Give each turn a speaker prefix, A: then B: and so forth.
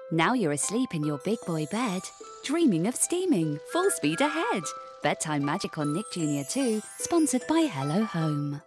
A: Now you're asleep in your big boy bed, dreaming of steaming, full speed ahead. Bedtime Magic on Nick Jr. 2, sponsored by Hello Home.